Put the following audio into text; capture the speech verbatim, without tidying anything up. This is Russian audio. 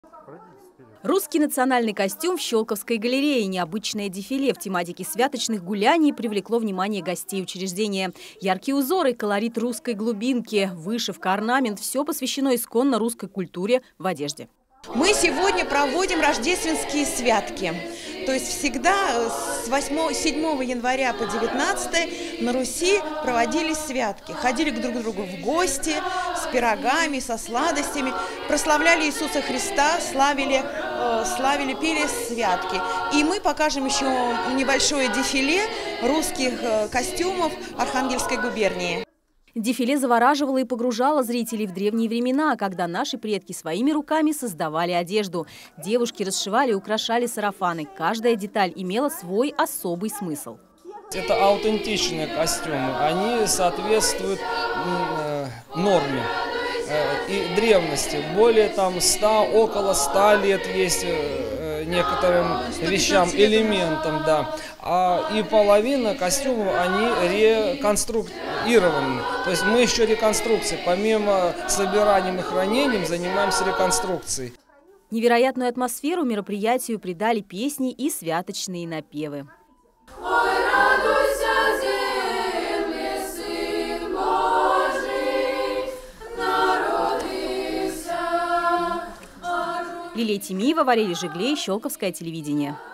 Русский национальный костюм в Щелковской галерее. Необычное дефиле в тематике святочных гуляний привлекло внимание гостей учреждения. Яркие узоры, колорит русской глубинки, вышивка, орнамент – все посвящено исконно русской культуре в одежде. Мы сегодня проводим рождественские святки. То есть всегда с восьмого, седьмого января по девятнадцатое на Руси проводились святки. Ходили друг к другу в гости с пирогами, со сладостями, прославляли Иисуса Христа, славили, э, славили, пели святки. И мы покажем еще небольшое дефиле русских э, костюмов Архангельской губернии. Дефиле завораживало и погружало зрителей в древние времена, когда наши предки своими руками создавали одежду. Девушки расшивали и украшали сарафаны. Каждая деталь имела свой особый смысл. Это аутентичные костюмы. Они соответствуют э, норме э, и древности. Более там ста, около ста лет есть э, некоторым вещам, элементам, да. А, и половина костюмов, они реконструированы. То есть мы еще реконструкцией, помимо собиранием и хранением, занимаемся реконструкцией. Невероятную атмосферу мероприятию придали песни и святочные напевы. Лилия Тимиева, Валерий Жиглей, Щелковское телевидение.